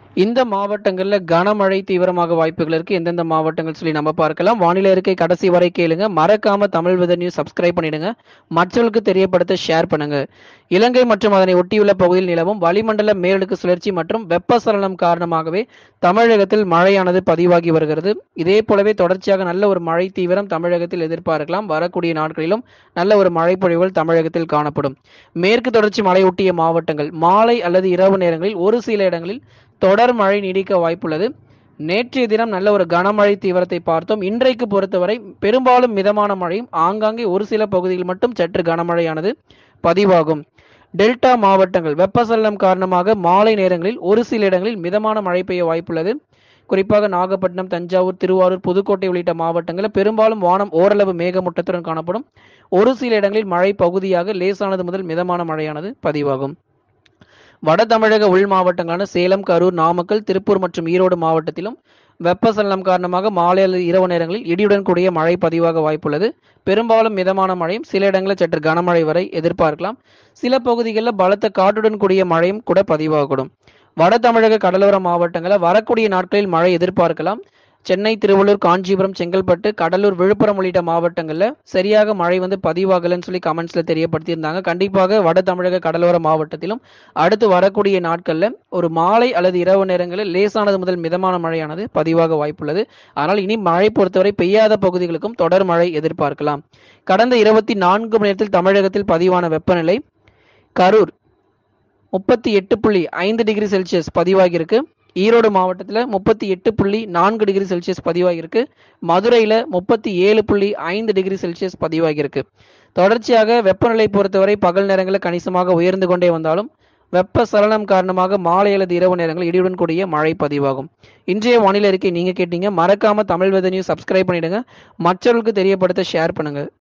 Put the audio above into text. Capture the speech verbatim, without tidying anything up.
இந்த மாவட்டங்கள்ல கனமழை தீவிரமாக வாய்ப்புகள் இருக்கு. எந்தெந்த மாவட்டங்கள் சொல்லி நம்ம பார்க்கலாம். வானிலை அறிக்கை கடைசி வரை கேளுங்க. மறக்காம தமிழ் வெதர் நியூஸ் சப்ஸ்கிரைப் பண்ணிடுங்க. மற்றவர்களுக்கு தெரியப்படுத்த ஷேர் பண்ணுங்க. இலங்கை மற்றும் அதனை ஒட்டியுள்ள பகுதியில் நிலவும் வளிமண்டல மேலடுக்கு சுழற்சி மற்றும் வெப்பசலனம் காரணமாகவே தமிழகத்தில் மழையானது பதிவாகி வருகிறது. இதே போலவே தொடர்ச்சியாக நல்ல ஒரு மழை தீவிரம் தமிழகத்தில் எதிர்பார்க்கலாம். வரக்கூடிய நாட்களிலும் நல்ல ஒரு மழை பொழிவுகள் தமிழகத்தில் காணப்படும். மேற்கு தொடர்ச்சி மலையொட்டிய மாவட்டங்கள் மாலை அல்லது இரவு நேரங்களில் ஒரு சில இடங்களில் தொடர் மழை நீடிக்க வாய்ப்புள்ளது. நேற்றைய தினம் நல்ல ஒரு கனமழை தீவிரத்தை பார்த்தோம். இன்றைக்கு பொறுத்தவரை பெரும்பாலும் மிதமான மழையும் ஆங்காங்கே ஒரு சில பகுதியில் மட்டும் சற்று கனமழையானது பதிவாகும். டெல்டா மாவட்டங்கள் வெப்பசலனம் காரணமாக மாலை நேரங்களில் ஒரு சில இடங்களில் மிதமான மழை பெய்ய வாய்ப்புள்ளது. குறிப்பாக நாகப்பட்டினம், தஞ்சாவூர், திருவாரூர், புதுக்கோட்டை உள்ளிட்ட மாவட்டங்களில் பெரும்பாலும் வானம் ஓரளவு மேகமூட்டத்துடன் காணப்படும். ஒரு சில இடங்களில் மழை பகுதியாக லேசானது முதல் மிதமான மழையானது பதிவாகும். வட தமிழக உள் மாவட்டங்களான சேலம், கரூர், நாமக்கல், திருப்பூர் மற்றும் ஈரோடு மாவட்டத்திலும் வெப்பசலனம் காரணமாக மாலை அல்லது இரவு நேரங்களில் இடியுடன் கூடிய மழை பதிவாக வாய்ப்புள்ளது. பெரும்பாலும் மிதமான மழையும் சில இடங்களில் சற்று கனமழை வரை எதிர்பார்க்கலாம். சில பகுதிகளில் பலத்த காற்றுடன் கூடிய மழையும் கூட பதிவாகக்கூடும். வட தமிழக கடலோர மாவட்டங்களில் வரக்கூடிய நாட்களில் மழை எதிர்பார்க்கலாம். சென்னை, திருவள்ளூர், காஞ்சிபுரம், செங்கல்பட்டு, கடலூர், விழுப்புரம் உள்ளிட்ட மாவட்டங்களில் சரியாக மழை வந்து பதிவாகலன்னு சொல்லி கமெண்ட்ஸ்ல தெரியப்படுத்தியிருந்தாங்க. கண்டிப்பாக வட தமிழக கடலோர மாவட்டத்திலும் அடுத்து வரக்கூடிய நாட்களில் ஒரு மாலை அல்லது இரவு நேரங்களில் லேசானது முதல் மிதமான மழையானது பதிவாக வாய்ப்புள்ளது. ஆனால் இனி மழை பொறுத்தவரை பெய்யாத பகுதிகளுக்கும் தொடர் மழை எதிர்பார்க்கலாம். கடந்த இருபத்தி நான்கு மணி நேரத்தில் தமிழகத்தில் பதிவான வெப்பநிலை கரூர் முப்பத்தி எட்டு புள்ளி ஐந்து டிகிரி செல்சியஸ் பதிவாகியிருக்கு. ஈரோடு மாவட்டத்தில் முப்பத்தி எட்டு புள்ளி நான்கு டிகிரி செல்சியஸ் பதிவாகியிருக்கு. மதுரையில் முப்பத்தி ஏழு புள்ளி ஐந்து டிகிரி செல்சியஸ் பதிவாகியிருக்கு. தொடர்ச்சியாக வெப்பநிலை பொறுத்தவரை பகல் நேரங்களில் கணிசமாக உயர்ந்து கொண்டே வந்தாலும் வெப்ப சலனம் காரணமாக மாலை அல்லது இரவு நேரங்களில் இடியுடன் கூடிய மழை பதிவாகும். இன்றைய வானிலை அறிக்கை நீங்க கேட்டீங்க. மறக்காம தமிழ் வெதர் நியூஸ் சப்ஸ்கிரைப் பண்ணிடுங்க. மற்றவர்களுக்கு தெரியப்படுத்த ஷேர் பண்ணுங்க.